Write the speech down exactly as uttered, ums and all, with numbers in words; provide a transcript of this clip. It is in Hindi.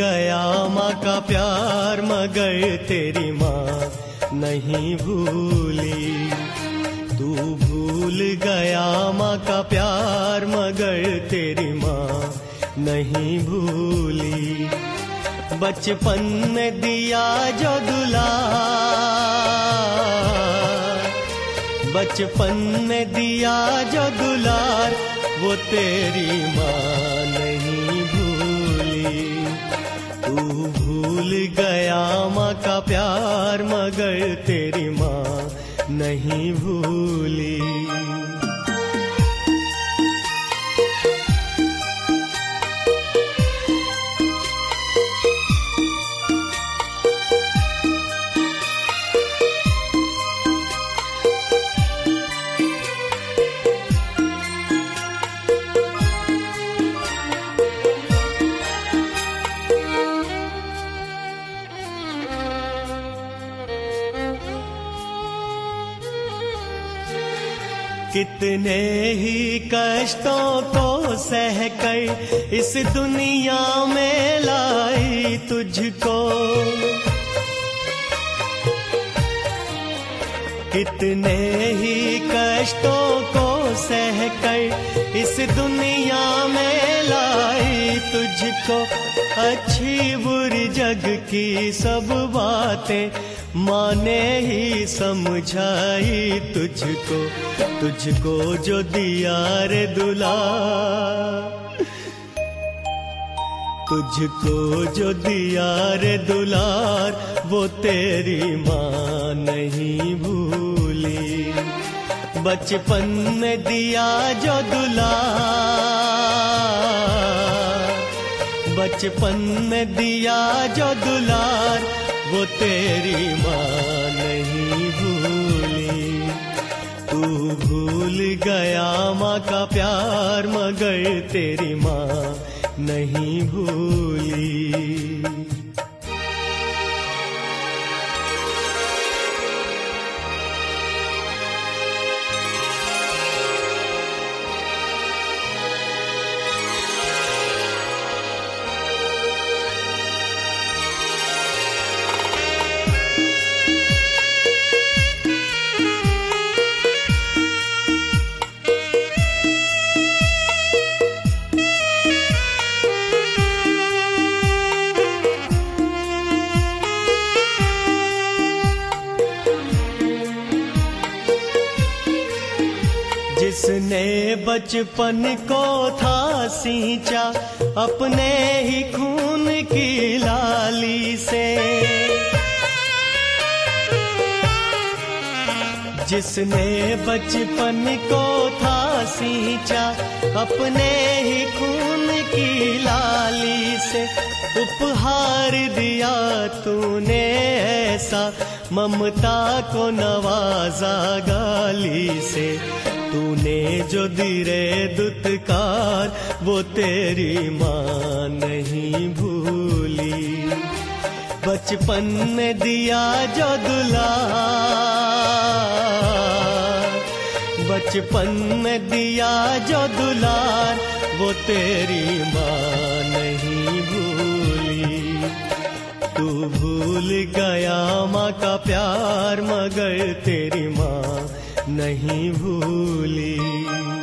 गया माँ का प्यार मगर तेरी माँ नहीं भूली। तू भूल गया माँ का प्यार मगर तेरी माँ नहीं भूली। बचपन में दिया जो दुलार, बचपन में दिया जो दुलार वो तेरी माँ नहीं भूली। तू भूल गया माँ का प्यार मगर तेरी माँ नहीं भूली। कितने ही कष्टों को सह कर इस दुनिया में लाई तुझको, कितने ही कष्टों को सह कर इस दुनिया में लाई तुझको। अच्छी बुरी जग की सब बातें माँ ने ही समझाई तुझको। तुझको जो दिया रे दुलार, तुझको जो दिया रे दुलार वो तेरी माँ नहीं भूली। बचपन में दिया जो दुलार, बचपन में दिया जो दुलार वो तेरी माँ नहीं भूली। तू भूल गया माँ का प्यार मगर तेरी माँ नहीं भूली। जिसने बचपन को था सींचा अपने ही खून की लाली से, जिसने बचपन को था सींचा अपने ही खून की लाली से। उपहार दिया तूने ऐसा ममता को नवाजा गाली से। तूने जो दी रे दुत्कार वो तेरी माँ नहीं भूली। बचपन में दिया जो दुलार, बचपन में दिया जो दुलार वो तेरी माँ नहीं भूली। तू भूल गया माँ का प्यार मगर तेरी माँ नहीं भूली।